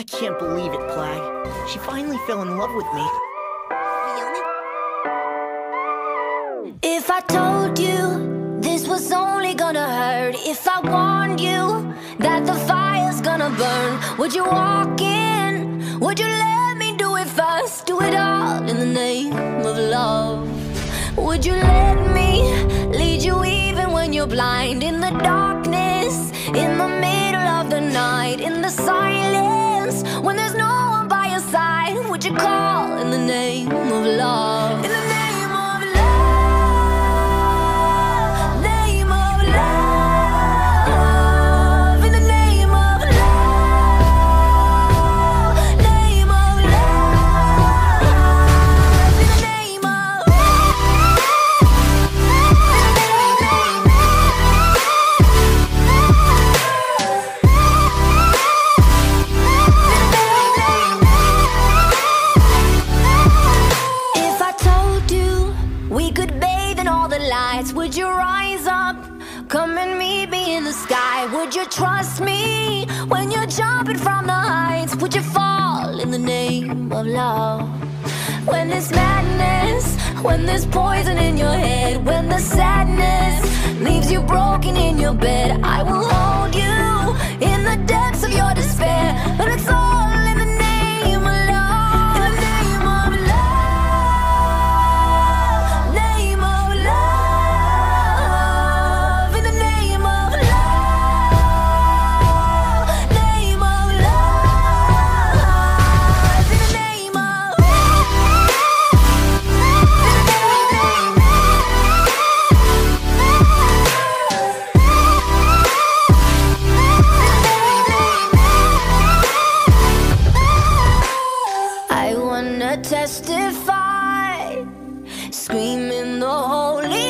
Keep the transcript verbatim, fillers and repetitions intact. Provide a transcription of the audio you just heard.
can't believe it, Plag. She finally fell in love with me. If I told you this was only gonna hurt, if I warned you that the fire's gonna burn, would you walk in? Would you let me do it first? Do it all in the name of love. Would you let me lead you even when you're blind? In the darkness, in the middle of the night, in the silence, when there's no one by your side, would you call in the name of love? In the name of love, name of love, in the name of love, name of love, in the name of If I told you we could bathe in all the lights, would you rise up? Come and meet me in the sky. Would you trust me when you're jumping from the heights? Would you fall in the name of love? When there's madness, when there's poison in your head, when the sadness leaves you broken in your bed, I will hold you in the depths of your despair. But it's all in the name of love. In the name of love, name of love, in the name of love, name of love, in the name of I wanna testify, screaming the holy